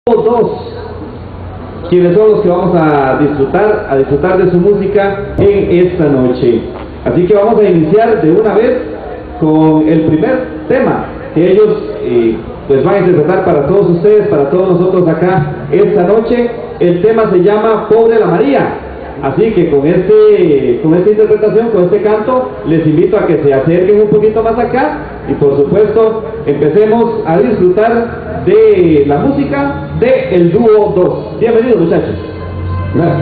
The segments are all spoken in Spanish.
Dos, quienes son los que vamos a disfrutar de su música en esta noche. Así que vamos a iniciar de una vez con el primer tema que ellos pues van a interpretar para todos ustedes, para todos nosotros acá esta noche. El tema se llama Pobre la María. Así que con esta interpretación, con este canto, les invito a que se acerquen un poquito más acá y por supuesto empecemos a disfrutar de la música de El Dúo 2. Bienvenidos, muchachos. Gracias.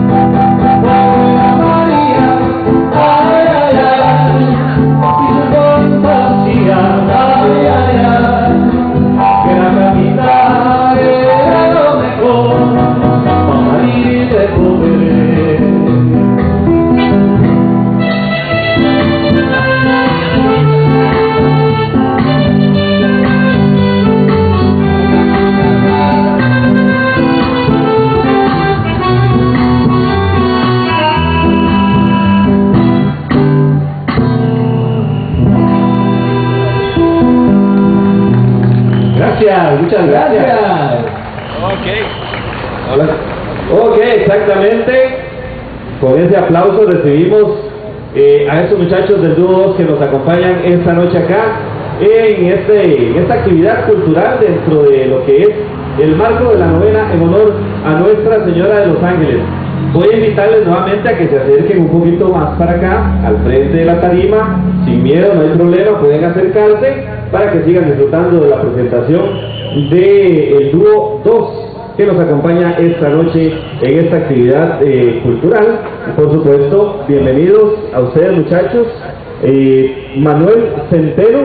María, ay, ay, ay, Gracias, muchas gracias. Ok, exactamente. Con ese aplauso recibimos a estos muchachos del dúo 2 que nos acompañan esta noche acá en esta actividad cultural dentro de lo que es el marco de la novena en honor a Nuestra Señora de los Ángeles. Voy a invitarles nuevamente a que se acerquen un poquito más para acá, al frente de la tarima, sin miedo, no hay problema, pueden acercarse para que sigan disfrutando de la presentación del dúo 2 que nos acompaña esta noche en esta actividad cultural. Y por supuesto, bienvenidos a ustedes muchachos, Manuel Centeno,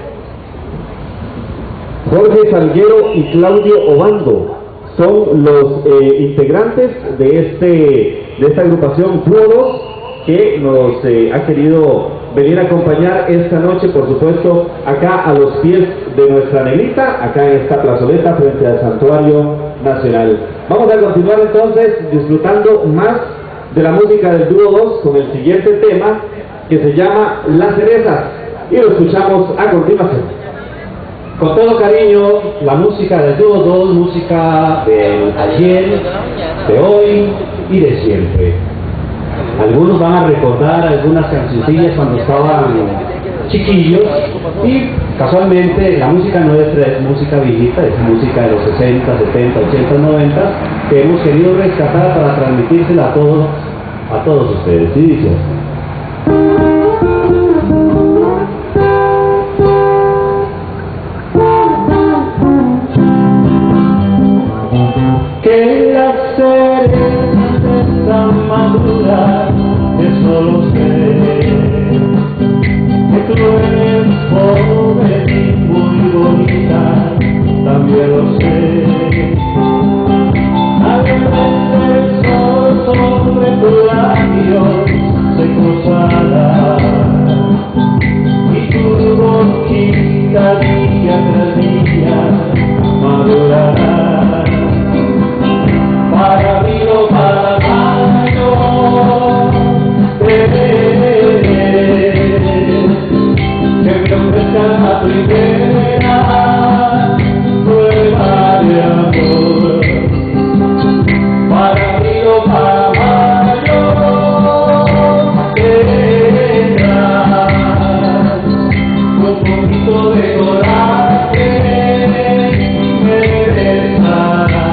Jorge Salguero y Claudio Obando son los integrantes de esta agrupación Dúo 2 que nos ha querido venir a acompañar esta noche, por supuesto, acá a los pies de nuestra negrita, acá en esta plazoleta frente al Santuario Nacional. Vamos a continuar entonces disfrutando más de la música del Dúo 2 con el siguiente tema que se llama Las Cerezas y lo escuchamos a continuación. Con todo cariño, la música del Dúo 2, música de ayer, de hoy y de siempre. Algunos van a recordar algunas cancioncillas cuando estaban chiquillos y casualmente la música nuestra es música viejita, es música de los 60, 70, 80, 90 que hemos querido rescatar para transmitírsela a todos ustedes. ¿Sí dice? Que las cerezas están maduras, eso lo sé. Que tú eres joven y muy bonita, también lo sé. A veces el sol sobre tu labio se cruzará y tu boquita día tras día madurará. Para abril para mayo, que me ofrezca la primera prueba de amor. Para abril para mayo, tendrás un poquito de coraje, me besarás.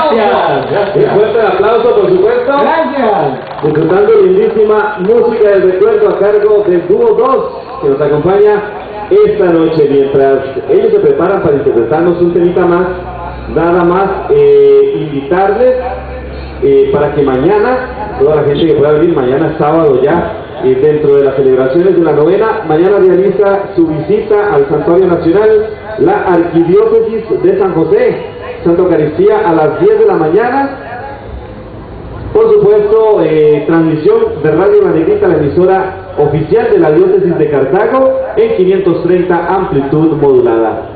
Gracias. Un fuerte aplauso, por supuesto. Gracias. Disfrutando lindísima música del recuerdo a cargo del Dúo 2, que nos acompaña esta noche, mientras ellos se preparan para interpretarnos un temita más. Nada más invitarles para que mañana, toda la gente que pueda venir, mañana sábado ya, dentro de las celebraciones de la novena, mañana realiza su visita al Santuario Nacional, la Arquidiócesis de San José, Santa Eucaristía a las 10 de la mañana. Por supuesto, transmisión de Radio La Negrita, la emisora oficial de la Diócesis de Cartago, en 530 amplitud modulada.